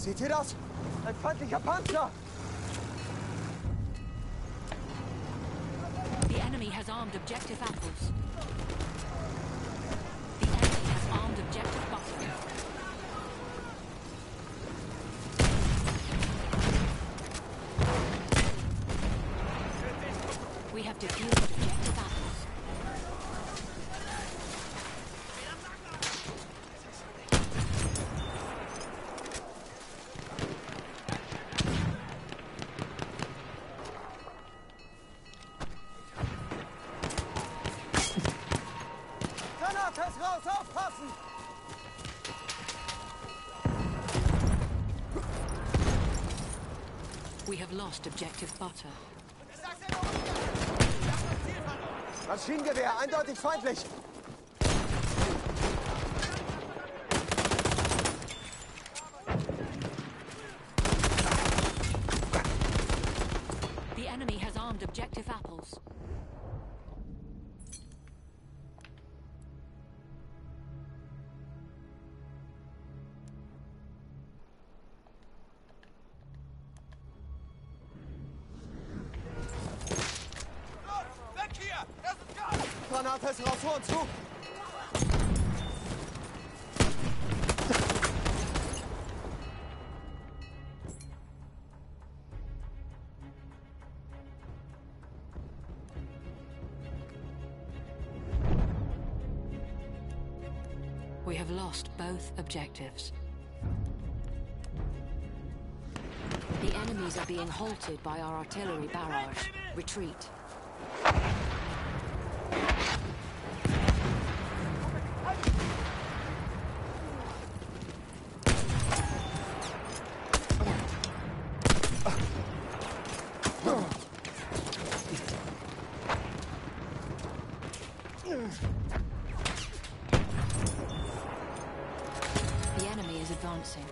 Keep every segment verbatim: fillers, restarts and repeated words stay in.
Seht ihr das? Ein feindlicher Panzer! The enemy has armed objective apples. The enemy has armed objective butter. We have defused objective apples. Granates raus, aufpassen! We have lost objective butter. Maschinengewehr, eindeutig feindlich! The enemy has armed objective apples. Granates raus, vor und zu! We have lost both objectives. The enemies are being halted by our artillery barrage. Retreat. The enemy is advancing.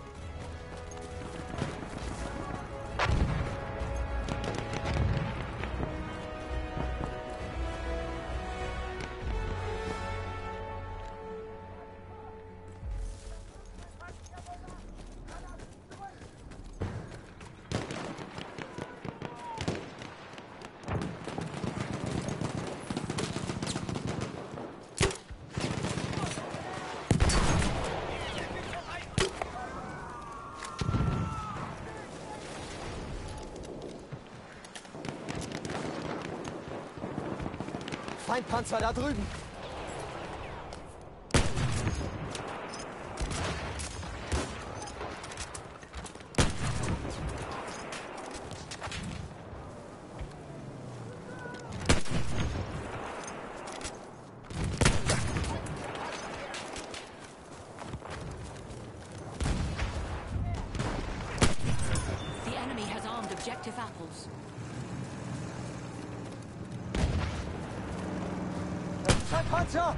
Feindpanzer da drüben! The enemy has armed objective apples. Ein Panzer!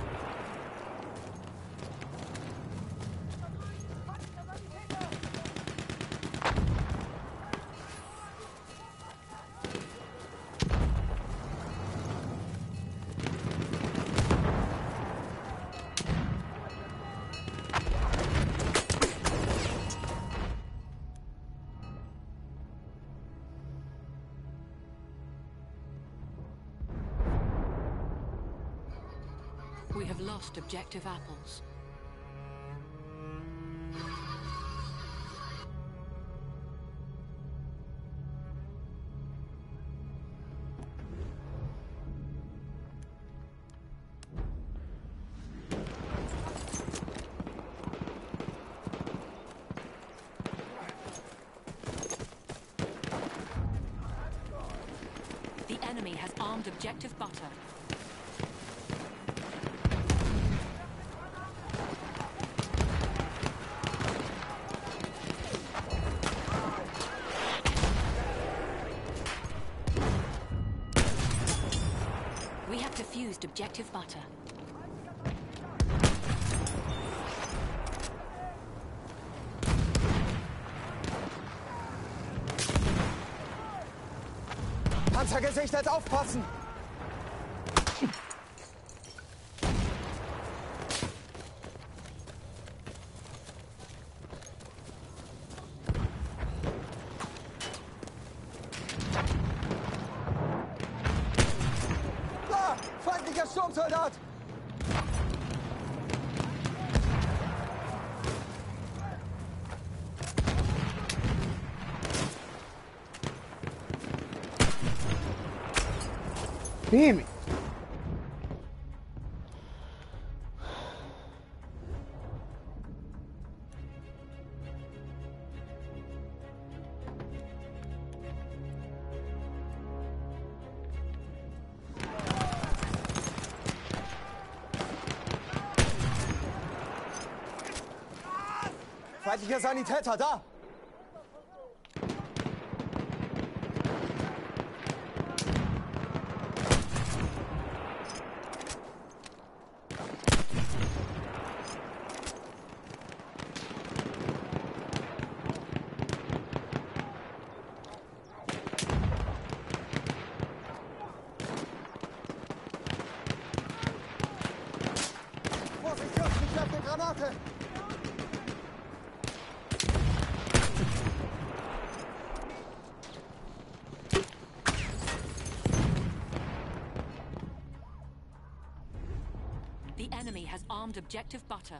We have lost objective apples. The enemy has armed objective butter. We have defused objective butter. Panzer gesichtet, aufpassen! Damn it. Feindlicher Sanitäter, da! Vorsicht, Jungs, ich werfe eine Granate! The enemy has armed objective butter.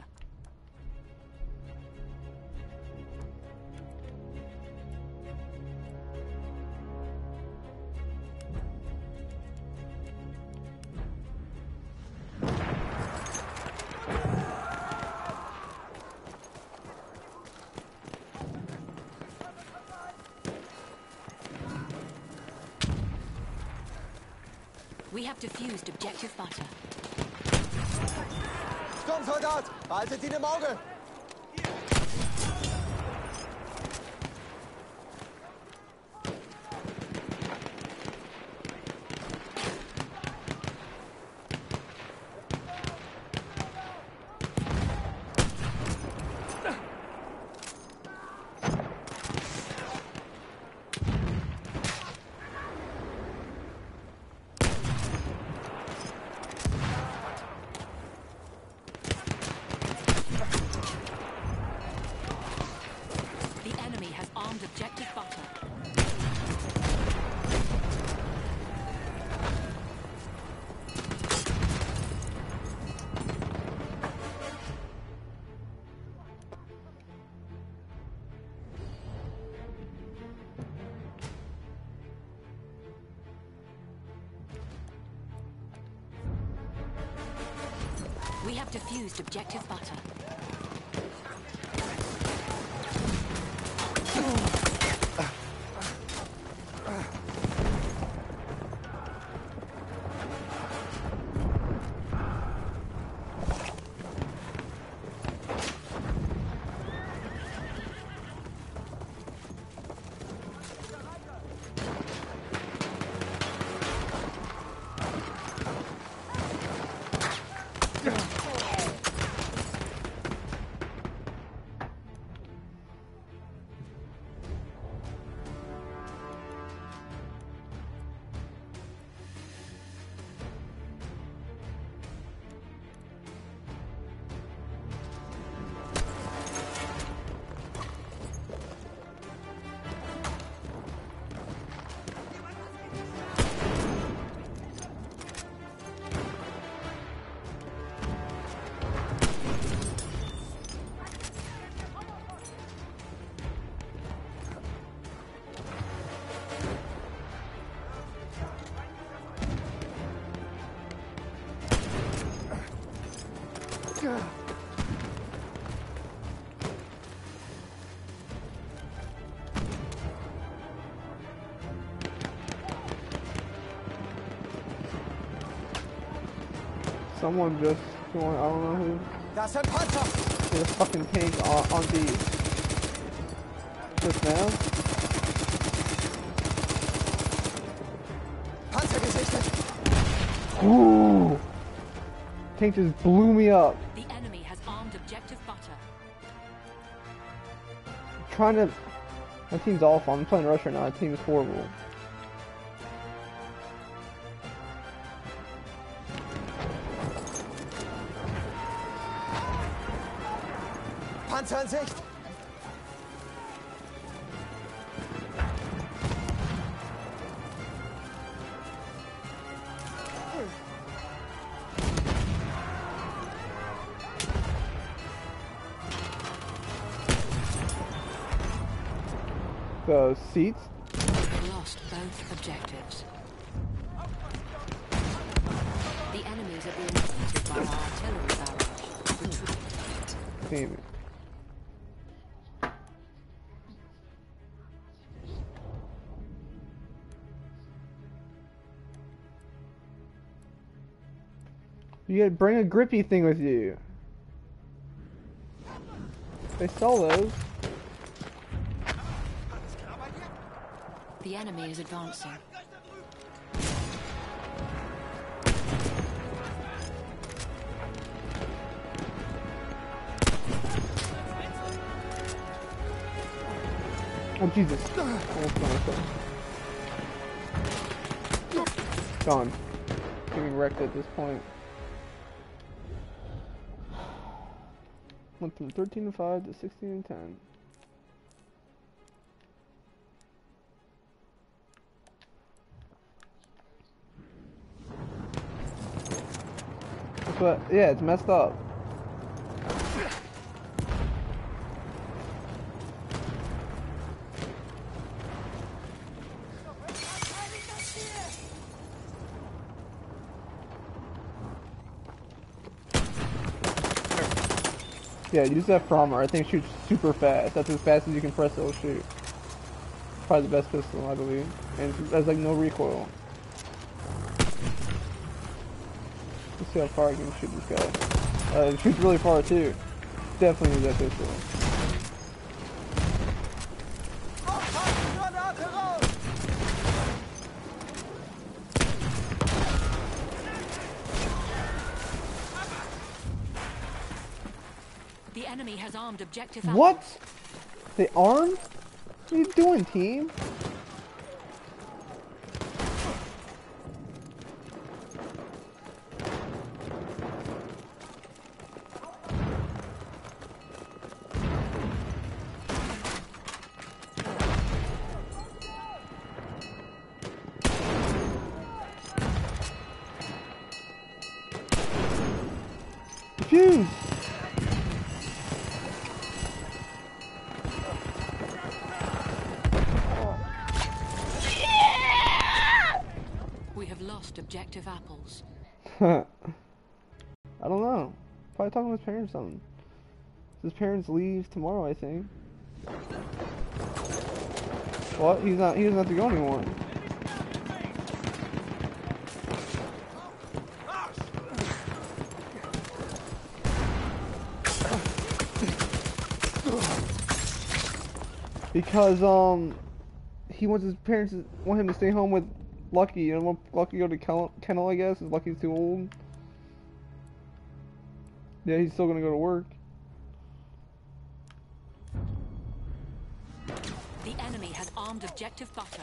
We have defused objective butter. Sturmsoldat, behaltet ihn im Auge! Objective butter. We have defused objective butter. Someone just joined, I don't know who. Das ist ein Panzer! There's a fucking tank on, on the... Just now? Panzer gesichtet! Ooh! Tank just blew me up. The enemy has armed objective butter. I'm trying to... My team's awful. I'm playing Rush right now. My team is horrible. Panzer in Sicht! The seats? We lost both objectives. The enemies are being halted by our artillery barrage. Retreat. Damn it. You gotta bring a grippy thing with you. They sell those. The enemy is advancing. Oh Jesus. Almost gone. Gone. Getting wrecked at this point. Went from thirteen and five to sixteen and ten. That's what, yeah, it's messed up. Yeah, use that Frommer. I think it shoots super fast. That's as fast as you can press it'll shoot. Probably the best pistol, I believe. And it has like no recoil. Let's see how far I can shoot this guy. Uh, it shoots really far too. Definitely use that pistol. The enemy has armed objective. What? They armed? What are you doing, team? Defuse! We have lost objective apples. I don't know. Probably talking to his parents or something. His parents leave tomorrow, I think. What? He's not. He doesn't have to go anymore. Because um, he wants his parents to, want him to stay home with Lucky, and want Lucky to go to kennel, kennel I guess, because Lucky's too old. Yeah, he's still gonna go to work. The enemy has armed objective butter.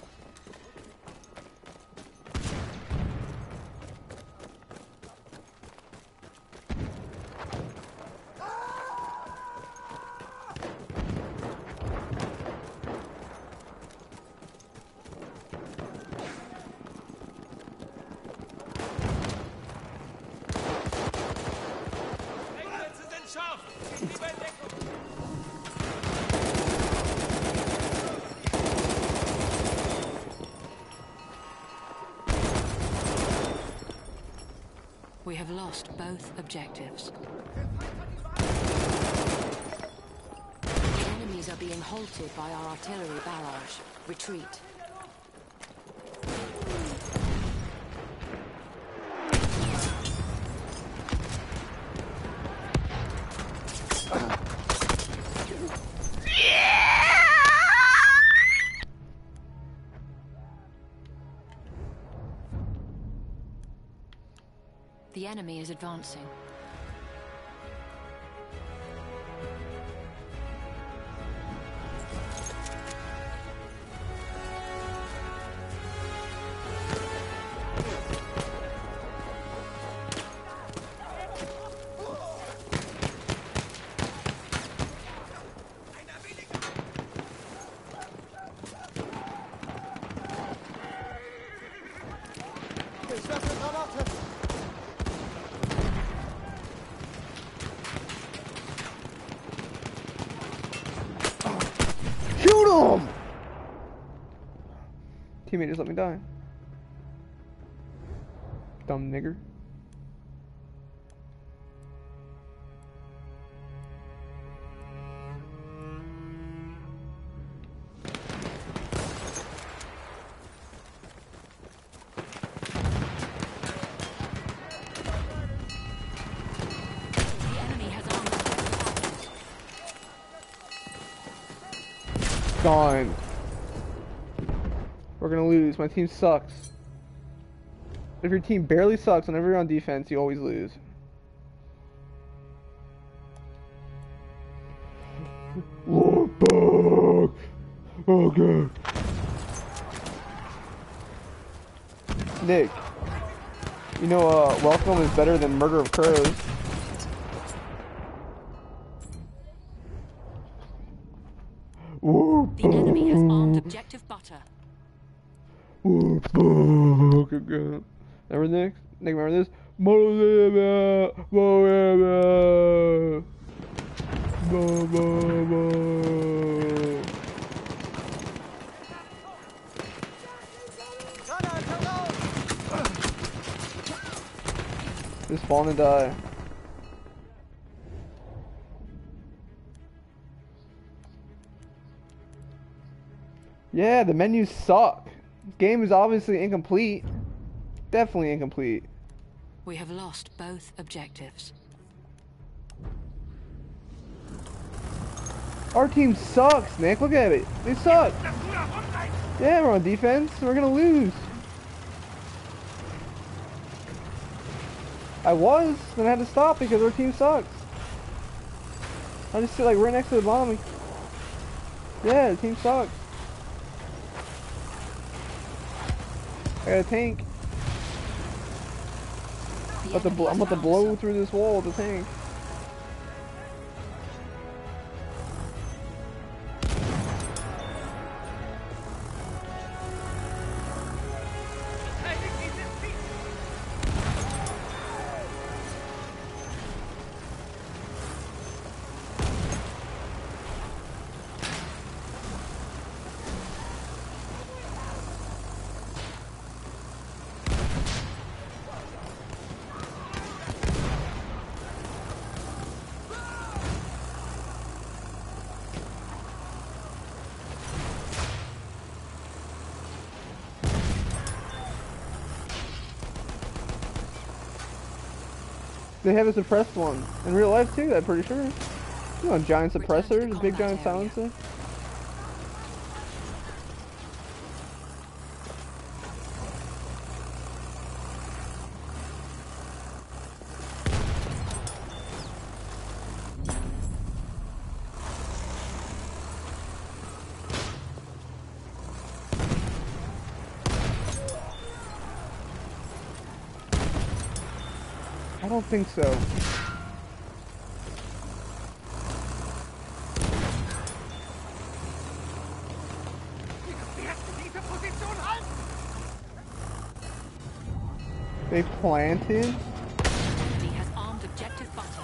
We have lost both objectives. The enemies are being halted by our artillery barrage. Retreat. The enemy is advancing. Ich werfe Granate! Shoot him! Teammate just let me die. Dumb nigger. gone. We're gonna lose. My team sucks. If your team barely sucks, whenever you're on defense, you always lose. What back? Okay. Nick, you know, uh, welcome is better than murder of crows. The enemy has armed objective butter. Okay, good. Remember Nick? Nick, remember this? Motiva, Motiva, Motiva. Just spawn and die. Yeah, the menus suck. Game is obviously incomplete. Definitely incomplete. We have lost both objectives. Our team sucks, Nick. Look at it. They suck. Yeah, we're on defense. We're gonna lose. I was, then I had to stop because our team sucks. I just sit like right next to the bottom. Yeah, the team sucks. I got a tank. I'm about to, bl I'm about to blow through this wall with the tank. They have a suppressed one. In real life too, I'm pretty sure. You know, giant suppressor, a big giant silencer. I don't think so. They planted? He has armed objective butter.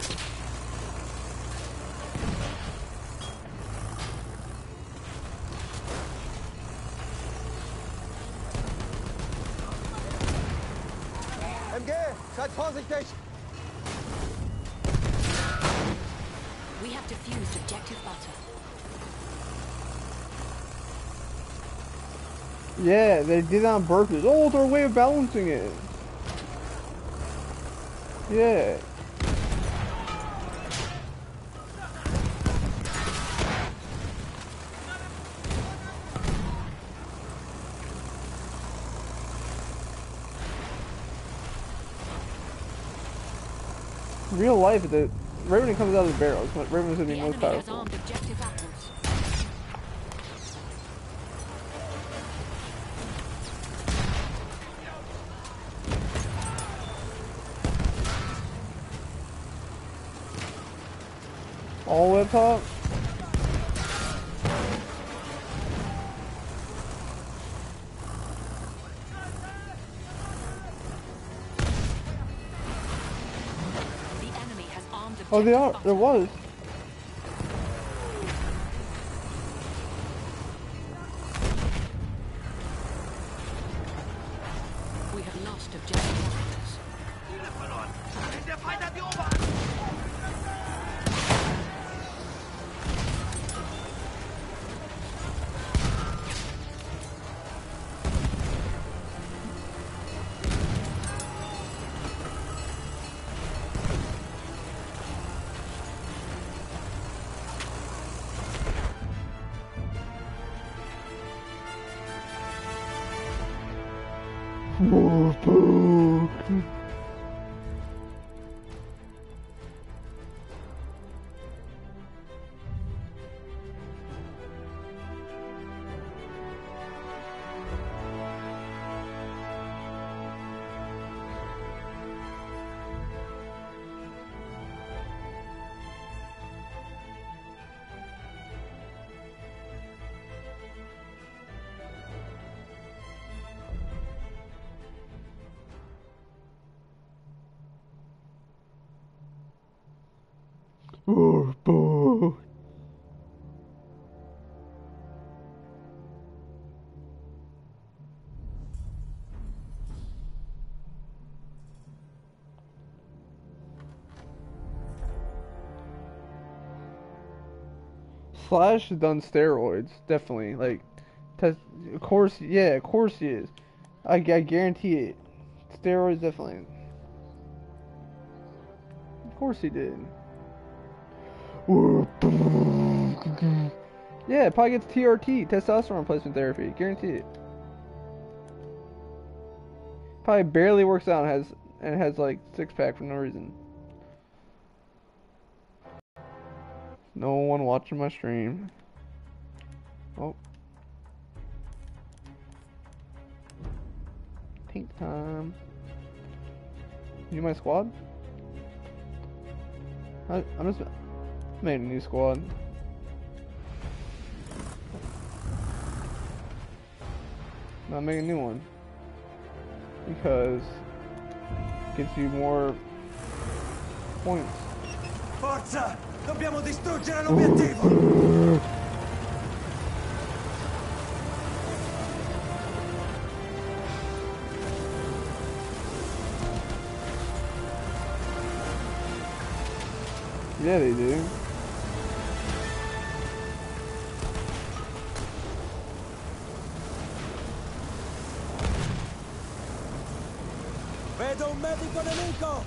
M G, seid vorsichtig! We have defused objective butter. Yeah, they did that on purpose. Oh, their way of balancing it. Yeah. Real life, the right when it comes out of the barrels, right when it's gonna be most powerful. Armed objective apples. All the way up top. The enemy has armed objective Oh, they are. butter. There was. We have lost objective apples. Der Feind hat die Oberhand! Oh, boo. Slash has done steroids, definitely. Like, test, of course, yeah, of course he is. I, I guarantee it. Steroids, definitely. Of course he did. Yeah, probably gets T R T, testosterone replacement therapy. Guarantee it. Probably barely works out and has and has like six pack for no reason. No one watching my stream. Oh. Pink time. You my squad? I, I'm just made a new squad. Not make a new one because it gets you more points. Forza! Dobbiamo distruggere l'obiettivo! Yeah, they do. Vedo un medico nemico!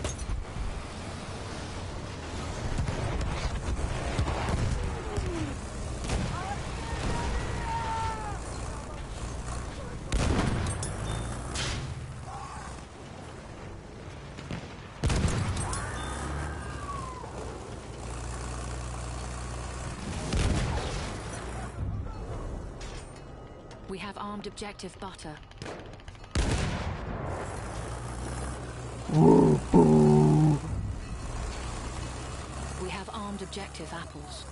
We have armed objective butter. We have armed objective apples.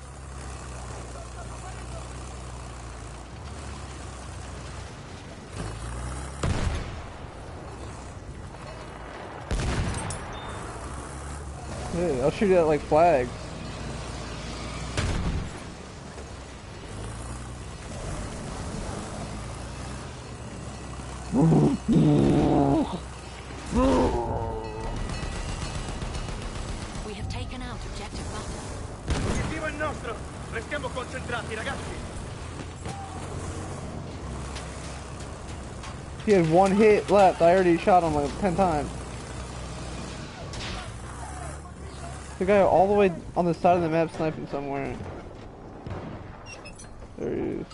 Yeah, I'll shoot it at like flags. We have taken out objective butter. L'obiettivo è nostro! Restiamo concentrati, ragazzi! He had one hit left. I already shot him like ten times. The guy all the way on the side of the map sniping somewhere. There he is.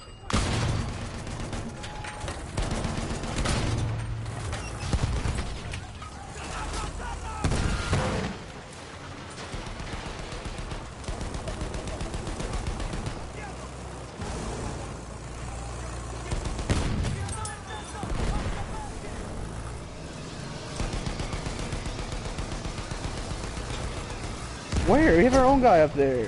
Where? We have our own guy up there.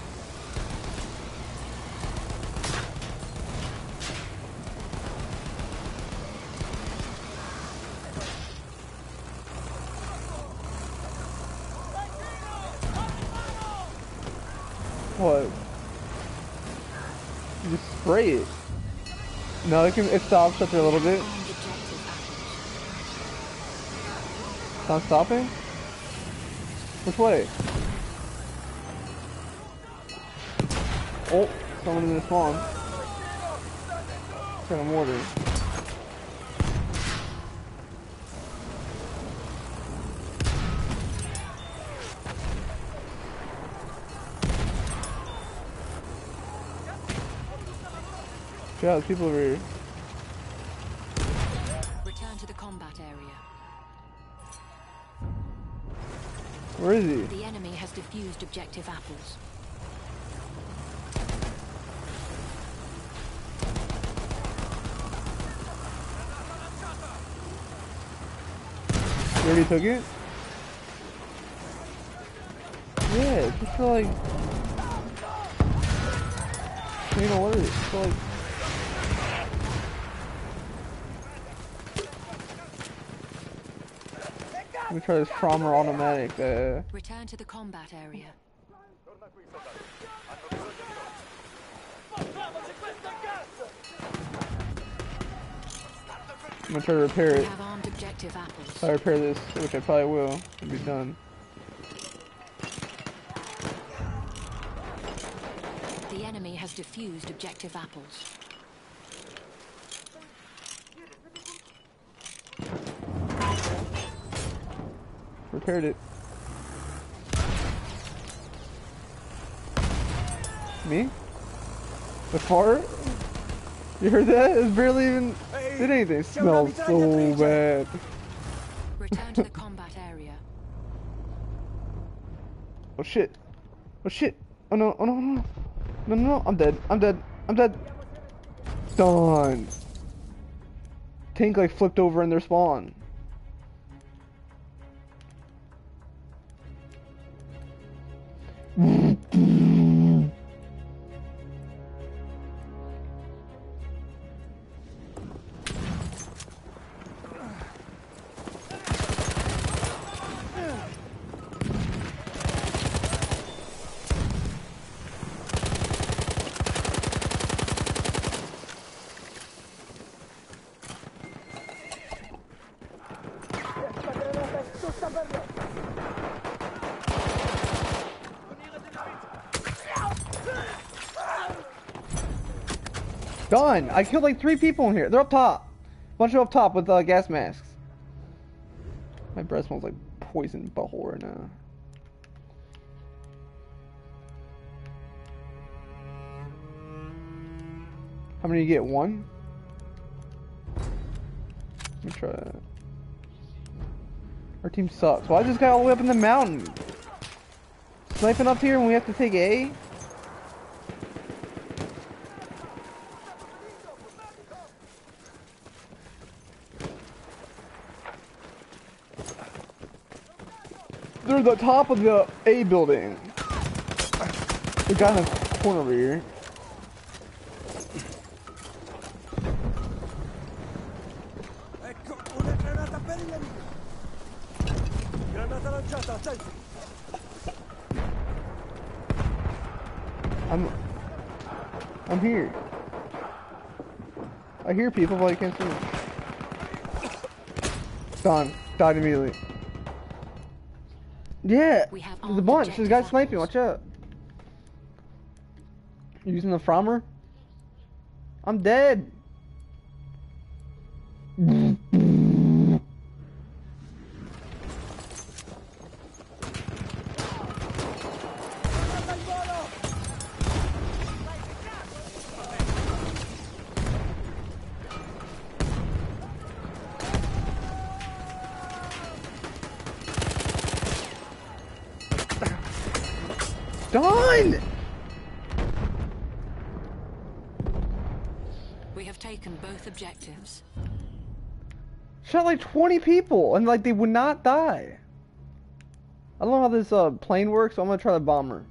What? You just spray it. No, it can. It stops after a little bit. Armed objective apples. It's not stopping. Which way? Oh, someone in the spawn. Got a mortar. Yeah, there's people over here. Return to the combat. combat area. Where is he? The enemy has defused objective apples. You already took it? Yeah, it's just feel like... You know what it is? I feel like... Let me try this Frommer automatic. Uh... Return to the combat area. I'm gonna try to repair We it. have armed objective apples. If I repair this, which I probably will, it'll be done. The enemy has defused objective apples. Repaired it. Me? The fart? You heard that? It barely even did anything. It smells so bad. Return to the combat area. Oh shit. Oh shit. Oh no, oh no, no. No, no, no. I'm dead. I'm dead. I'm dead. Done. Tank like flipped over in their spawn. Done! I killed like three people in here. They're up top. Bunch of up top with uh, gas masks. My breath smells like poison butthole right now. How many you get? One? Let me try that. Our team sucks. Well, I just got all the way up in the mountain. Sniping up here and we have to take A? They're at the top of the A building. The guy in the corner over here. Ecco, una granata per il nemico. Granata lanciata, attenti. I'm... I'm here. I hear people, but I can't see them. Gone. Died immediately. Yeah, We have there's a bunch. There's a guy objective sniping. apples. Watch out. You using the Frommer? I'm dead. Done! We have taken both objectives. Shot like twenty people and like they would not die. I don't know how this uh, plane works, so I'm gonna try the bomber.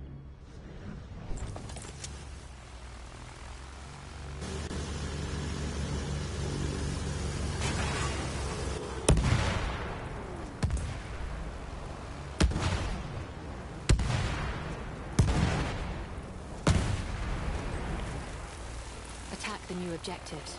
Attack the new objectives.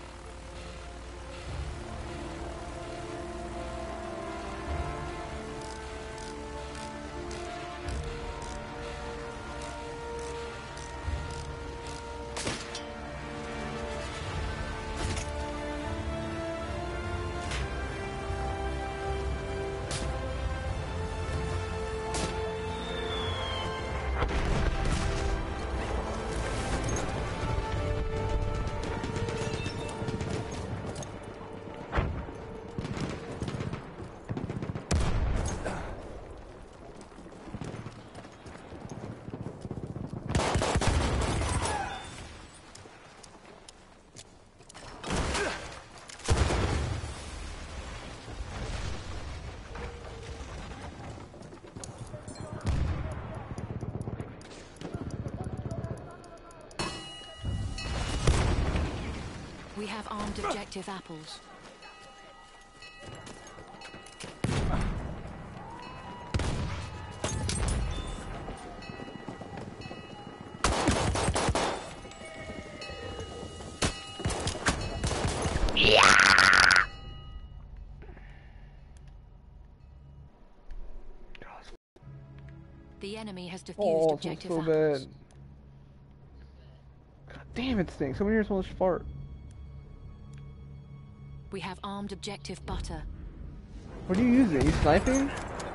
have armed objective apples. The enemy has defused Oh, objective so apples. bad. God damn it stinks. Someone here smells fart. We have armed objective butter. What are you using? Are you sniping?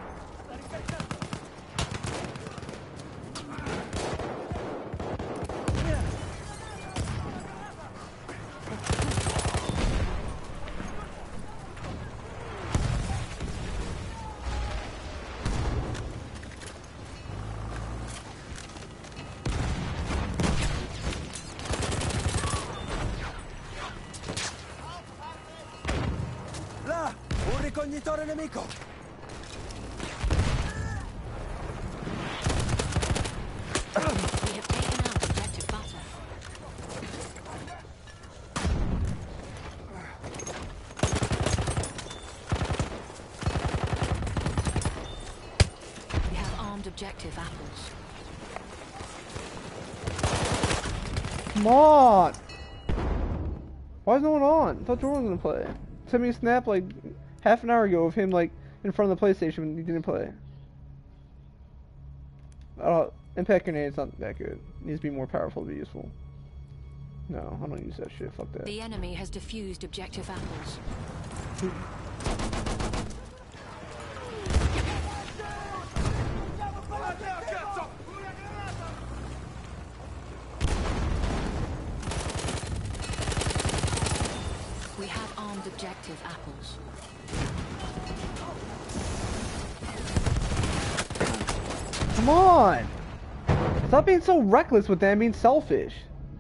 Là! Un ricognitore nemico! We have taken out objective butter. We have armed objective apples. Come on! Why is no one on? I thought Jordan was gonna play. Sent me a snap like half an hour ago of him like in front of the PlayStation when he didn't play. Uh, impact grenade's not that good. It needs to be more powerful to be useful. No, I don't use that shit. Fuck that. The enemy has defused objective apples. We have armed objective apples. Come on! Stop being so reckless with that and being selfish.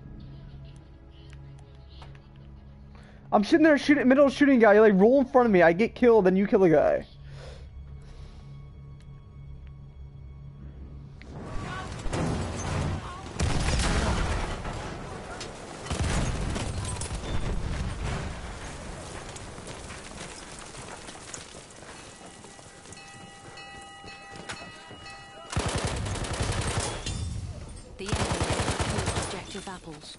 I'm sitting there shooting, middle of shooting a guy, you like roll in front of me, I get killed, then you kill a guy. The enemy has defused objective apples.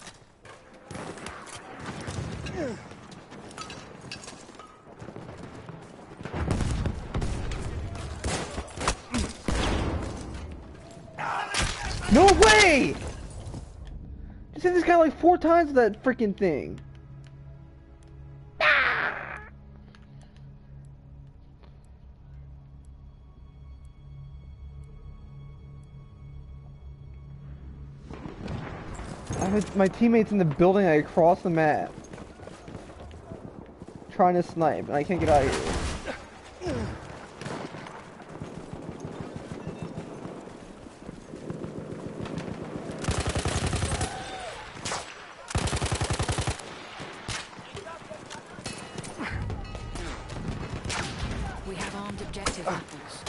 No way! Just hit this guy like four times with that freaking thing. I have my teammates in the building like across the map. Trying to snipe and I can't get out of here. We have armed objective apples.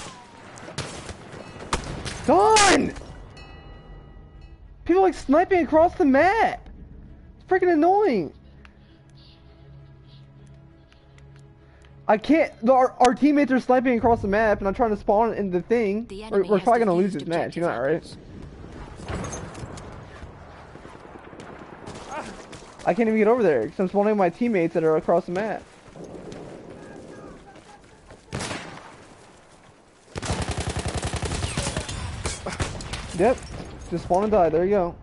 Done! People like sniping across the map. It's freaking annoying. I can't. The, our, our teammates are sniping across the map, and I'm trying to spawn in the thing. The We're, enemy we're has probably gonna lose defused this match. You know that, right? objective I can't even get over there because I'm spawning my teammates that are across the map. Yep. Just spawn and die. There you go.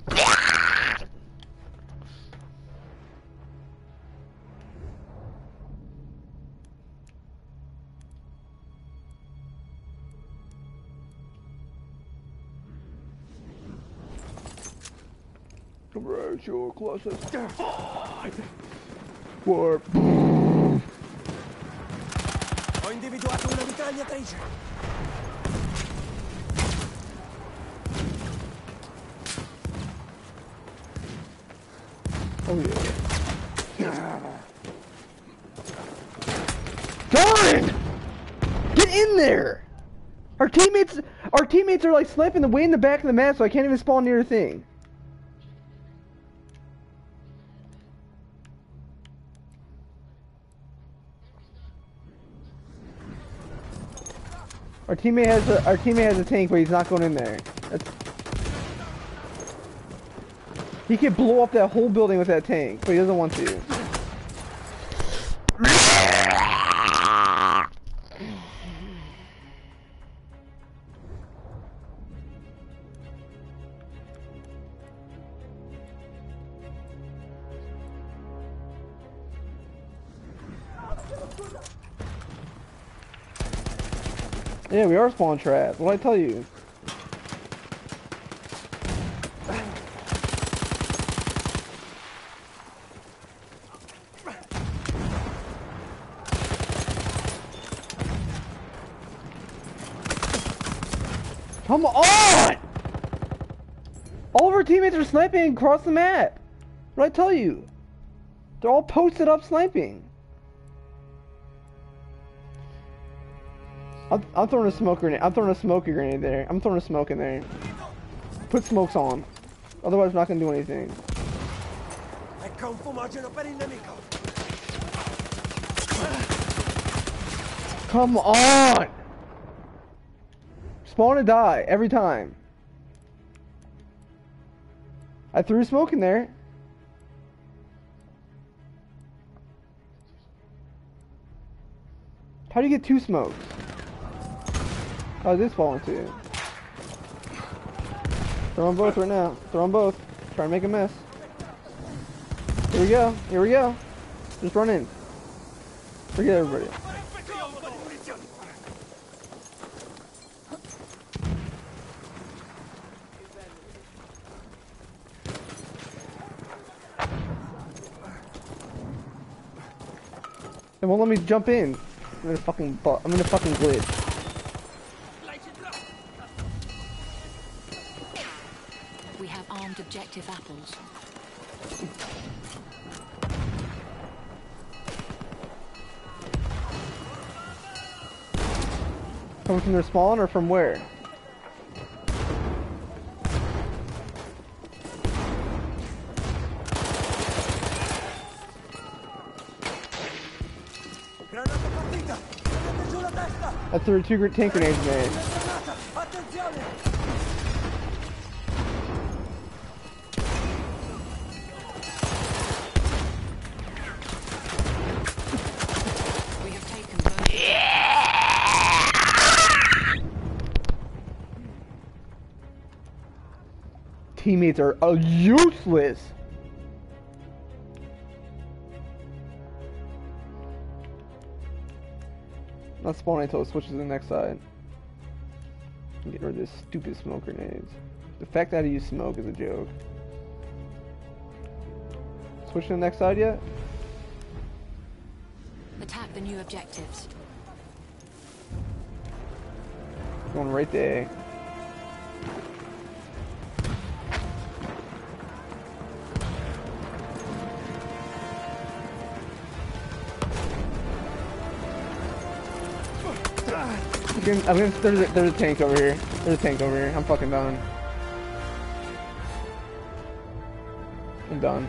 Right, your closest. Warp. Ho individuato una mitragliatrice. Oh yeah. Darn! Get in there! Our teammates, our teammates are like sniping the way in the back of the map, so I can't even spawn near the thing. Our teammate has a our teammate has a tank, but he's not going in there. That's... He could blow up that whole building with that tank, but he doesn't want to. Yeah, we are spawn trapped. What'd I tell you? Come on! All of our teammates are sniping across the map. What'd I tell you? They're all posted up sniping. I'm, I'm throwing a smoke grenade. I'm throwing a smoky grenade there. I'm throwing a smoke in there. Put smokes on. Otherwise, I'm not gonna do anything. Ecco un fumogeno per il nemico. Come on! Spawn and die every time. I threw smoke in there. How do you get two smokes? Oh, this falling to you. Throw them both right now. Throw them both. Try to make a mess. Here we go. Here we go. Just run in. Forget everybody. It won't let me jump in. I'm gonna fucking bu I'm gonna fucking glitch. We have armed objective apples. Coming from their spawn or from where? Granata partita! Tenete giù la testa! I threw two gr tank grenades in there. Granata! Attenzione! We have taken both. Teammates are uh, useless. Not spawning until it switches to the next side. Get rid of this stupid smoke grenades. The fact that I use smoke is a joke. Switch to the next side yet? Attack the new objectives. Going right there. I'm gonna, I'm gonna, there's, a, there's a tank over here. There's a tank over here. I'm fucking done. I'm done.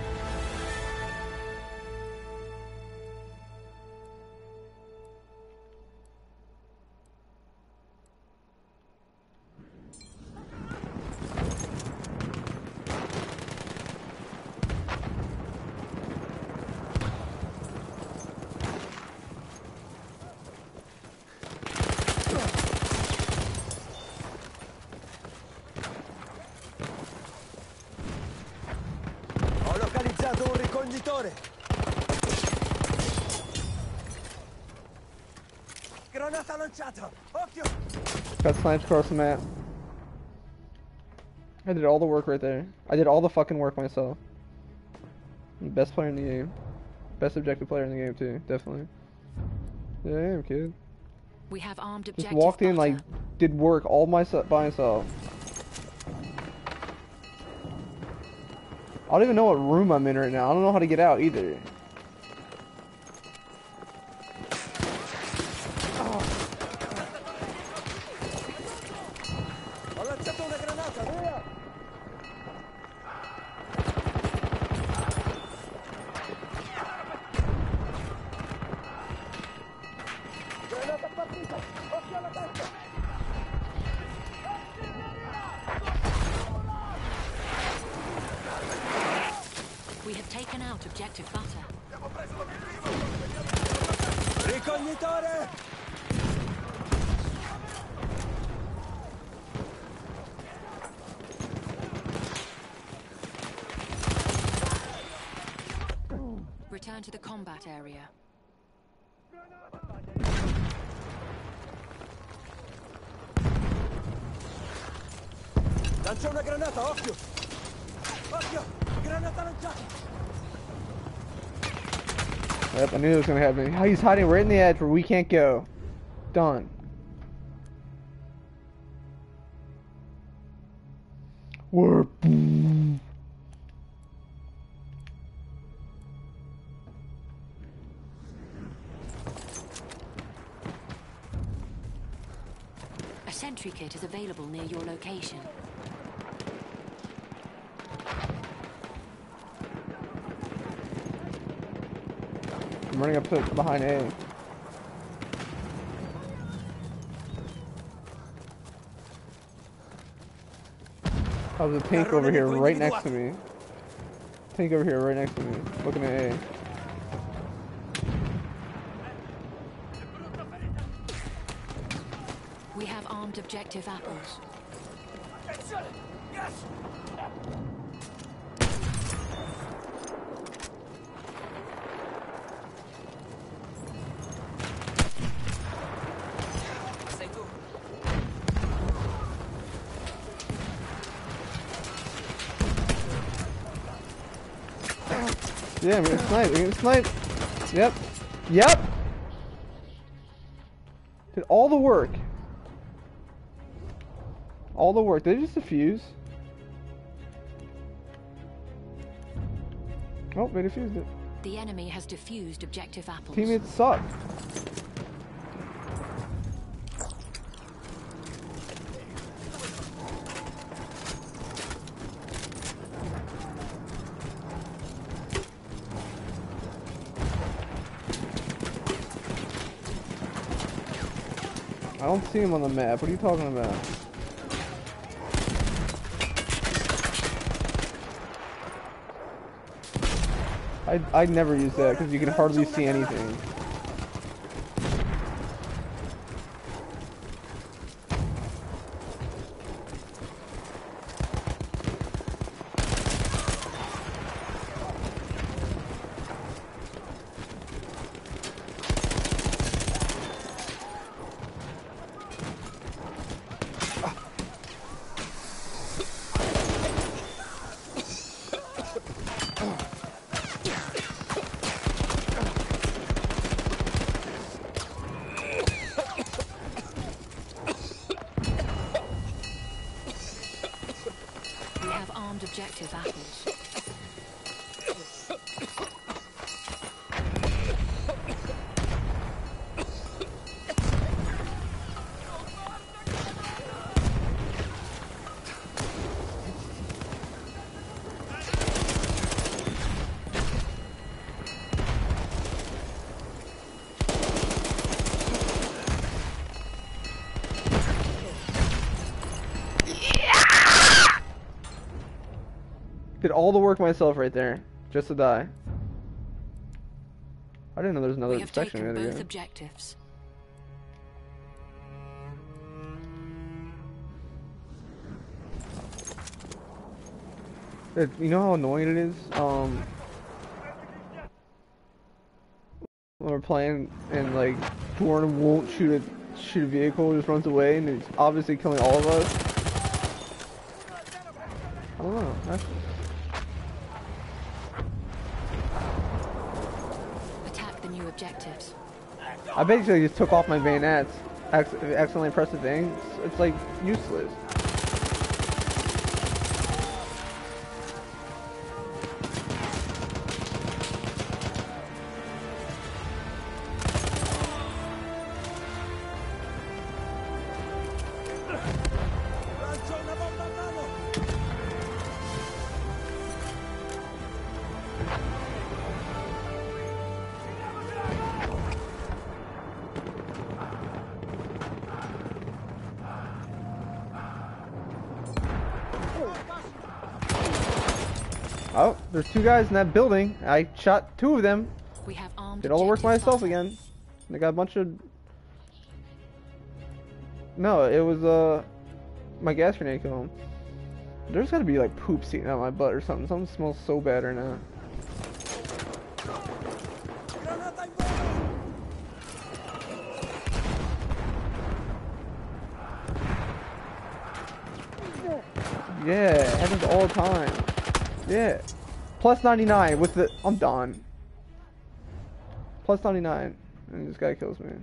Ho localizzato un ricognitore! Granata lanciata! Occhio! Got sniped across the map. I did all the work right there. I did all the fucking work myself. I'm the best player in the game. Best objective player in the game too, definitely. Yeah, I am, kid. We have armed Just objective walked in, like, butter. did work all myself by myself. I don't even know what room I'm in right now. I don't know how to get out either. Ho lanciato una granata! Via! Granata partita! Occhio alla testa! taken out objective butter. Ricognitore! Return to the combat area. Lancia una granata, occhio! Occhio! Granata lanciata! Yep, I knew it was gonna happen. He's hiding right in the edge where we can't go. Done. Warp. A sentry kit is available near your location. I'm running up to behind A. Oh, there's a tank over here right next to me. Tank over here right next to me. Looking at A. We have armed objective apples. Yes! Yeah, we're gonna snipe. We're gonna snipe. Yep. Yep. Did all the work. All the work. Did they just defuse? Oh, they defused it. The enemy has defused objective apples. Teammates suck. I don't see him on the map. What are you talking about? I I never use that because you can hardly see anything. Objective apples. Did all the work myself right there, just to die. I didn't know there was another We have section taken in both it. objectives. It, you know how annoying it is? Um, when we're playing and like Dorn won't shoot a shoot a vehicle, just runs away, and it's obviously killing all of us. I don't know. That's, Attack the new objectives. I basically just took off my bayonets, acc accidentally pressed the thing. It's, it's like useless. Lancio una bomba a mano! Oh, there's two guys in that building. I shot two of them. We have armed Did all the work objective myself butter. again. I got a bunch of... No, it was, uh... my gas grenade killed him. There's gotta be, like, poop sticking out my butt or something. Something smells so bad right now. Granata in volo! Yeah, it happens all the time. Yeah. Plus ninety-nine with the... I'm done. Plus ninety-nine. And this guy kills me.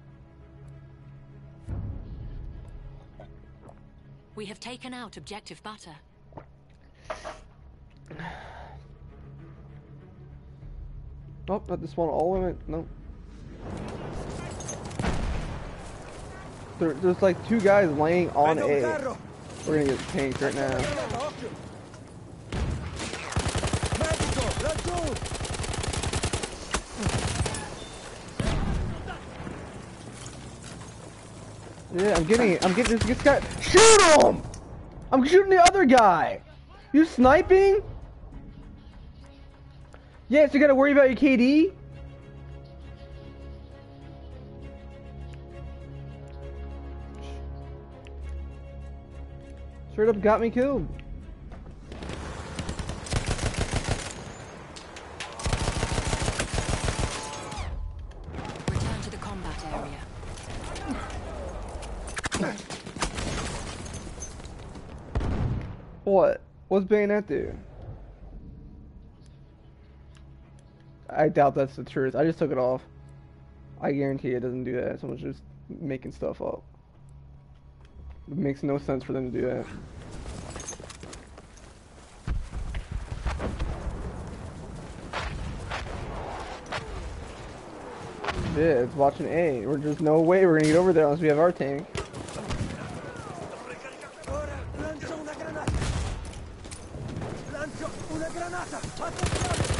We have taken out objective butter. Nope, not this one. All of it. Nope. There, there's like two guys laying on Prendo un A. carro! We're gonna get tanked right now. Granata, occhio! Medico, laggiù! Yeah, I'm getting it. I'm getting this, this guy. Shoot him! I'm shooting the other guy. You sniping? Yeah, so you gotta worry about your K D? Straight up got me killed. Return to the combat area. What? What's Bayonet do? I doubt that's the truth. I just took it off. I guarantee it doesn't do that. Someone's just making stuff up. It makes no sense for them to do that. Yeah, it's watching A. We're just no way we're gonna get over there unless we have our tank. Ora lancio una granata! Lancio una granata! Attenzione!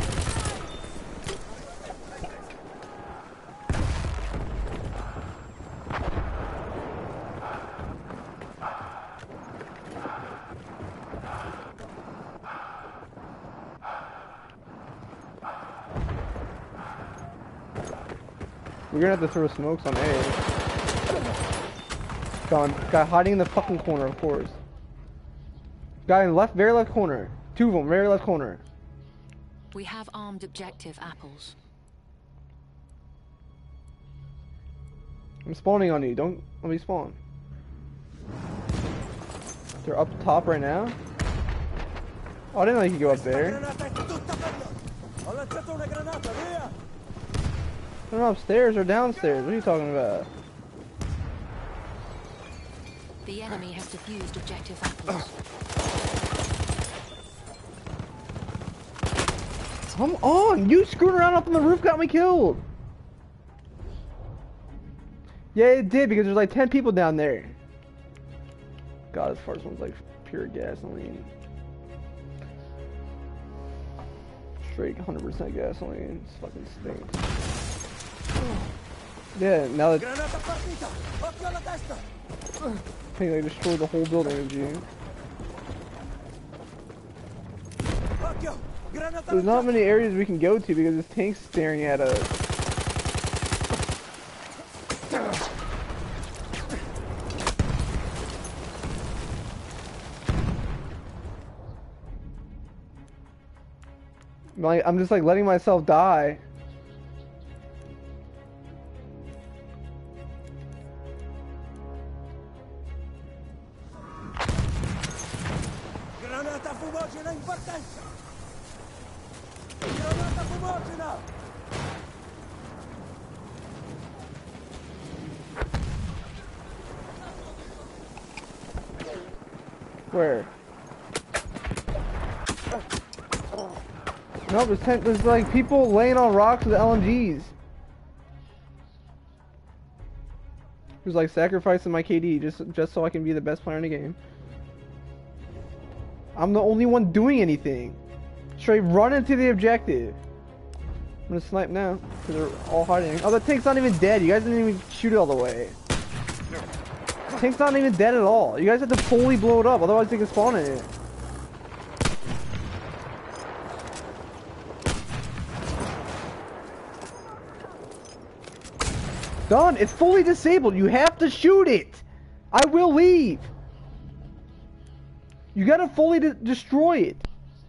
We're gonna have to throw smokes on A. Gone. Guy hiding in the fucking corner, of course. Guy in the left, very left corner. Two of them, very left corner. We have armed objective apples. I'm spawning on you. Don't let me spawn. They're up top right now. Oh, I didn't know you could go up Questa there. granata è tutta per noi! Ho lanciato una granata, via! I don't know, upstairs or downstairs. What are you talking about? The enemy has defused objective apples. Come on! You screwing around up on the roof got me killed! Yeah, it did because there's like ten people down there. God, this first one's like pure gasoline. Straight one hundred percent gasoline. This fucking stinks. Yeah, now that Granata partita! Occhio alla testa! I think they destroyed the whole building of G. Occhio! Granata There's not lanciata! many areas we can go to because this tank's staring at us. Like, I'm just like letting myself die. Granata fumogena in partenza! Granata fumogena! Where? No, there's ten, there's like people laying on rocks with L M Gs. Who's like sacrificing my K D just just so I can be the best player in the game. I'm the only one doing anything. Straight run into the objective. I'm gonna snipe now because they're all hiding. Oh, the tank's not even dead. You guys didn't even shoot it all the way. The tank's not even dead at all. You guys have to fully blow it up, otherwise they can spawn in it. Done. It's fully disabled. You have to shoot it. I will leave. You gotta fully de destroy it.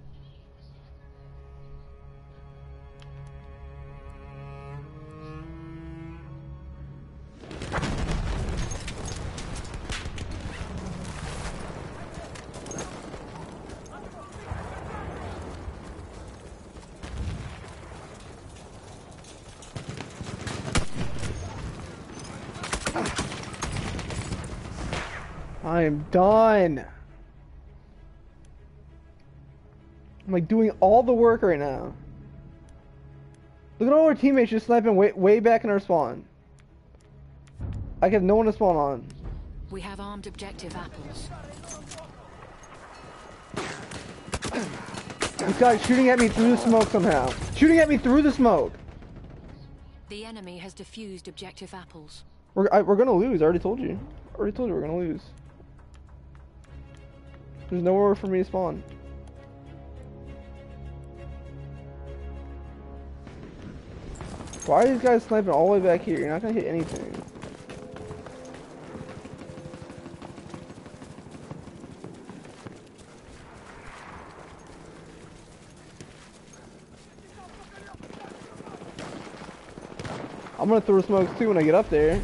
I am done. I'm like doing all the work right now. Look at all our teammates just sniping way, way back in our spawn. I have no one to spawn on. We have armed objective apples. This guy's shooting at me through the smoke somehow. Shooting at me through the smoke. The enemy has defused objective apples. We're, I, we're gonna lose, I already told you. I already told you we're gonna lose. There's nowhere for me to spawn. Why are these guys sniping all the way back here? You're not gonna hit anything. I'm gonna throw smokes too when I get up there.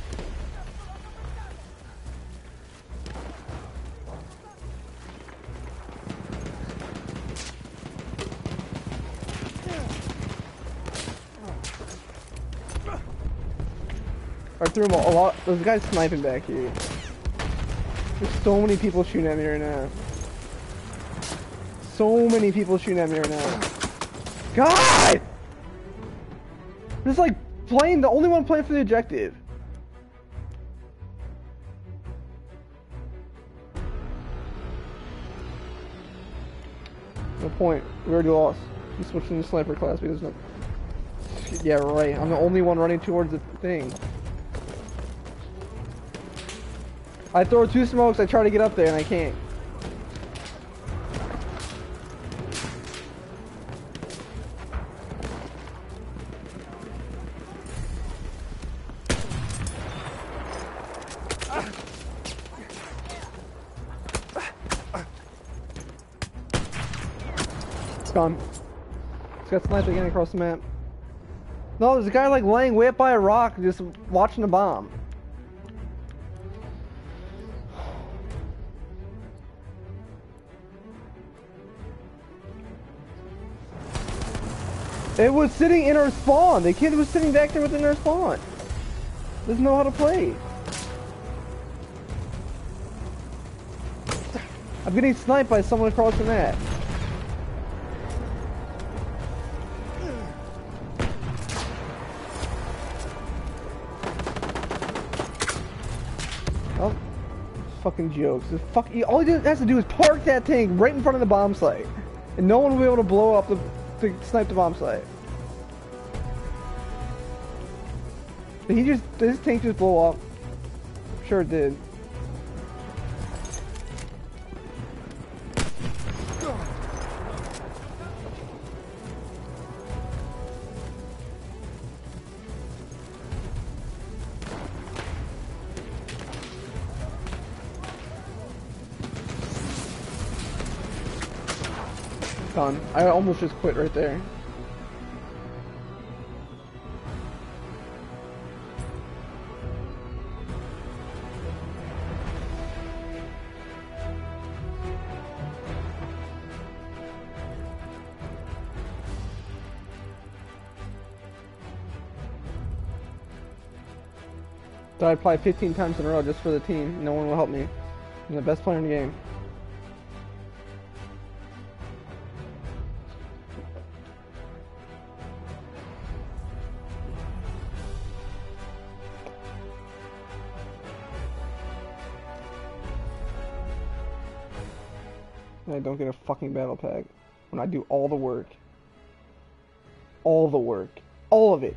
I threw him a lot. There's guys sniping back here. There's so many people shooting at me right now. So many people shooting at me right now. God! This is like playing, the only one playing for the objective. No point. We already lost. We switched into sniper class because no. Yeah, right. I'm the only one running towards the thing. I throw two smokes, I try to get up there and I can't. It's gone. It's got sniped again across the map. No, there's a guy like laying way up by a rock just watching a bomb. It was sitting in our spawn. The kid was sitting back there within our spawn. Doesn't know how to play. I'm getting sniped by someone across the map. Oh, fucking jokes. This fuck, all he has to do is park that tank right in front of the bomb site, and no one will be able to blow up the. To snipe the bomb site. Did he just, did his tank just blow up? Sure it did. Done. I almost just quit right there. So I apply fifteen times in a row just for the team. No one will help me. I'm the best player in the game. And I don't get a fucking battle pack when I do all the work. All the work. All of it.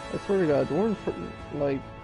I swear to God, we're in, fr- like,